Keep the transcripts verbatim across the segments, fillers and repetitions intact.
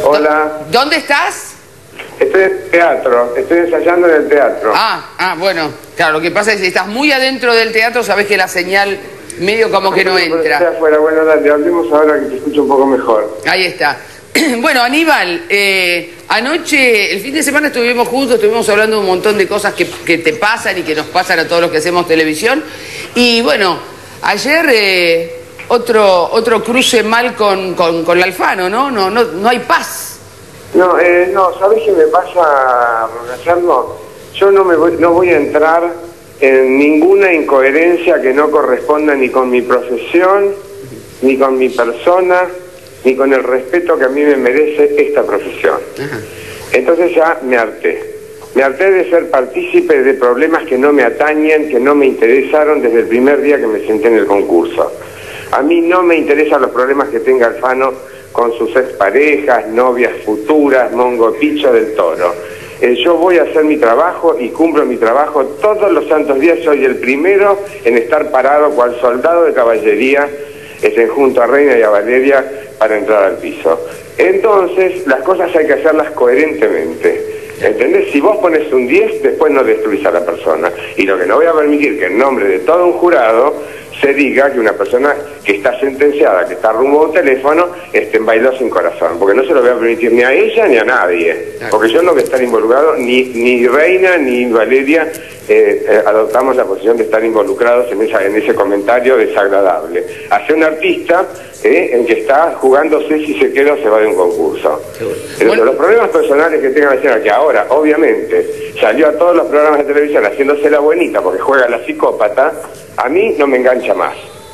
Hola. ¿Dónde estás? Estoy en el teatro, estoy ensayando en el teatro. Ah, ah, bueno, claro, lo que pasa es que si estás muy adentro del teatro, sabés que la señal medio como que no entra. Estoy afuera, bueno, dale, hablemos ahora que te escucho un poco mejor. Ahí está. Bueno, Aníbal, eh, anoche, el fin de semana estuvimos juntos, estuvimos hablando de un montón de cosas que, que te pasan y que nos pasan a todos los que hacemos televisión. Y bueno, ayer eh, otro, otro cruce mal con, con, con la Alfano, ¿no? No, no, no hay paz. No, eh, no, ¿sabés qué me pasa, Gonzalo? Yo no, me voy, no voy a entrar en ninguna incoherencia que no corresponda ni con mi profesión, ni con mi persona, ni con el respeto que a mí me merece esta profesión. Ajá. Entonces ya me harté. Me harté de ser partícipe de problemas que no me atañen, que no me interesaron desde el primer día que me senté en el concurso. A mí no me interesan los problemas que tenga Alfano con sus exparejas, novias futuras, Mongo Picho del Toro. Eh, yo voy a hacer mi trabajo y cumplo mi trabajo todos los santos días. Soy el primero en estar parado cual soldado de caballería este, junto a Reina y a Valeria para entrar al piso. Entonces, las cosas hay que hacerlas coherentemente. ¿Entendés? Si vos pones un diez, después no destruís a la persona. Y lo que no voy a permitir que en nombre de todo un jurado se diga que una persona que está sentenciada, que está rumbo a un teléfono, este, bailó sin corazón. Porque no se lo voy a permitir ni a ella ni a nadie. Porque yo no voy a estar involucrado, ni, ni Reina ni Valeria eh, eh, adoptamos la posición de estar involucrados en, esa, en ese comentario desagradable. Hace un artista eh, en que está jugándose si se queda o se va de un concurso. Entonces, bueno, los problemas personales que tenga la señora, que ahora, obviamente, salió a todos los programas de televisión haciéndose la buenita porque juega la psicópata, a mí no me engancha más.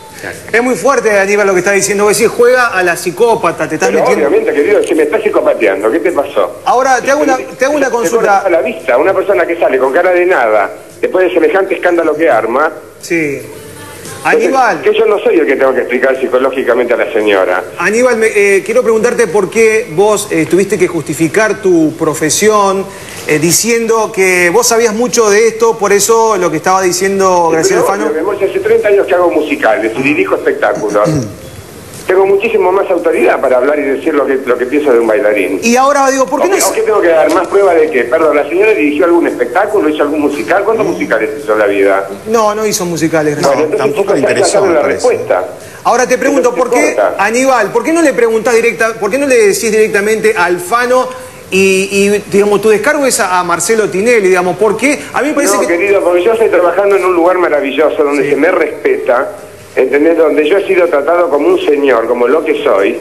Es muy fuerte, Aníbal, lo que está diciendo. Vos decís, juega a la psicópata, te estás Pero metiendo... obviamente, querido, si me estás psicopateando, ¿qué te pasó? Ahora, te hago una, te hago una consulta. A la vista, una persona que sale con cara de nada, después de semejante escándalo que arma... Sí. Aníbal... Entonces, que yo no soy el que tengo que explicar psicológicamente a la señora. Aníbal, me, eh, quiero preguntarte por qué vos eh, tuviste que justificar tu profesión eh, diciendo que vos sabías mucho de esto, por eso lo que estaba diciendo Graciela Alfano... Hace treinta años que hago musicales y dirijo espectáculos. Tengo muchísimo más autoridad para hablar y decir lo que, lo que pienso de un bailarín. Y ahora digo, ¿por qué ¿O no qué, es... ¿O qué tengo que dar más prueba de qué? Perdón, ¿la señora dirigió algún espectáculo, hizo algún musical? ¿Cuántos musicales hizo en la vida? No, no hizo musicales. No, bueno, tampoco le interesó la respuesta. Ahora te pregunto, ¿por qué, corta. Aníbal, por qué no le preguntás directa, por qué no le decís directamente a Alfano y, y digamos, tu descargo es a, a Marcelo Tinelli, digamos, ¿por qué? A mí me parece no, que... querido, porque yo estoy trabajando en un lugar maravilloso donde sí. se me respeta, ¿entendés? Donde yo he sido tratado como un señor, como lo que soy,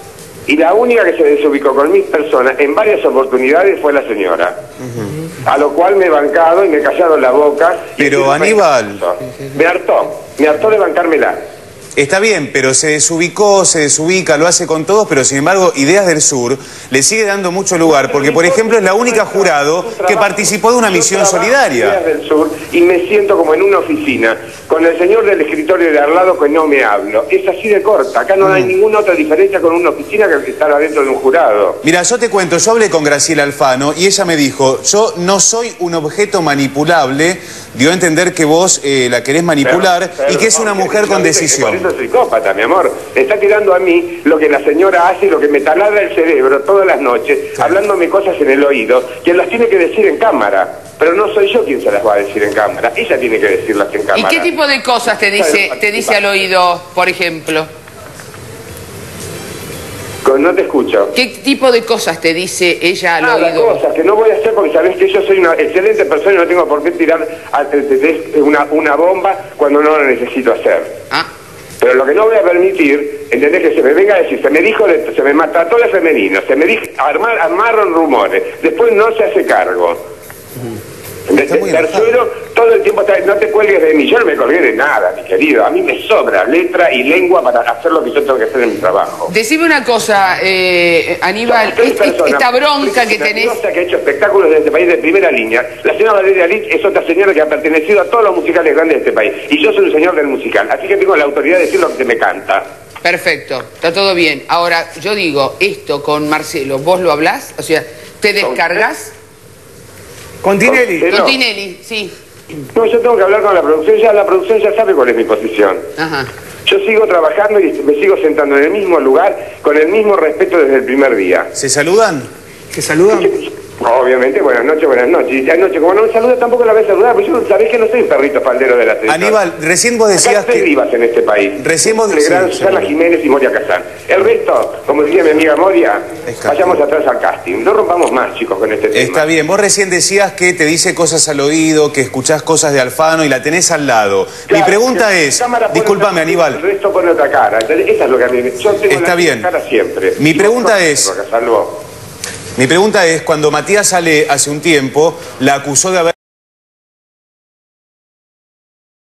y la única que se desubicó con mis personas en varias oportunidades fue la señora. Uh-huh. A lo cual me he bancado y me he callado la boca. Pero Aníbal... Me hartó, me hartó de bancármela. Está bien, pero se desubicó, se desubica, lo hace con todos, pero sin embargo, Ideas del Sur le sigue dando mucho lugar, porque por ejemplo es la única jurado que participó de una misión solidaria. Ideas del Sur y me siento como en una oficina, con el señor del escritorio de al lado que no me hablo. Es así de corta, acá no hay ninguna otra diferencia con una oficina que estar adentro de un jurado. Mira, yo te cuento, yo hablé con Graciela Alfano y ella me dijo, yo no soy un objeto manipulable, dio a entender que vos eh, la querés manipular pero, pero, y que es una mujer con decisión. Es psicópata, mi amor. Me está tirando a mí lo que la señora hace y lo que me taladra el cerebro todas las noches, sí. hablándome cosas en el oído, que las tiene que decir en cámara. Pero no soy yo quien se las va a decir en cámara. Ella tiene que decirlas en cámara. ¿Y qué tipo de cosas te dice, te dice al oído, por ejemplo? No te escucho. ¿Qué tipo de cosas te dice ella al ah, oído? Cosas que no voy a hacer porque sabés que yo soy una excelente persona y no tengo por qué tirar una, una bomba cuando no lo necesito hacer. Ah. Pero lo que no voy a permitir, ¿entendés? Que se me venga a decir, se me dijo, de, se me trató de femenino, se me dijo, armar, armaron rumores, después no se hace cargo. Uh-huh. De, de, tercero, todo el tiempo está, no te cuelgues de mí. Yo no me colgué de nada, mi querido. A mí me sobra letra y lengua para hacer lo que yo tengo que hacer en mi trabajo. Decime una cosa, eh, Aníbal, es, personas, esta bronca que tenés... que ha hecho espectáculos de este país de primera línea. La señora Valeria Lich es otra señora que ha pertenecido a todos los musicales grandes de este país. Y yo soy un señor del musical, así que tengo la autoridad de decir lo que se me canta. Perfecto, está todo bien. Ahora, yo digo, esto con Marcelo, ¿vos lo hablás? O sea, ¿te descargas? Con Tinelli. Con, con Tinelli, sí. No, yo tengo que hablar con la producción, ya la producción ya sabe cuál es mi posición. Ajá. Yo Yo sigo trabajando y me sigo sentando en el mismo lugar, con el mismo respeto desde el primer día. ¿Se saludan? ¿Se saludan? Obviamente, buenas noches, buenas noches. Y anoche, como no me saluda, tampoco la voy a saludar, porque yo sabés que no soy un perrito faldero de la televisión. Aníbal, recién vos decías Acá no que... vivas en este país. Recién vos decías... Legrand, Susana Jiménez y Moria Kazán. El resto, como decía mi amiga Moria, vayamos atrás al casting. No rompamos más, chicos, con este tema. Está bien, vos recién decías que te dice cosas al oído, que escuchás cosas de Alfano y la tenés al lado. Claro, Mi pregunta si es... la cámara pone Discúlpame, otra- Aníbal. El resto pone otra cara. Entonces, esa es lo que a mí... Yo tengo Está la bien. cara siempre. Mi Y pregunta vos no, es- Salvo. Mi pregunta es, cuando Matías Ale hace un tiempo la acusó de haber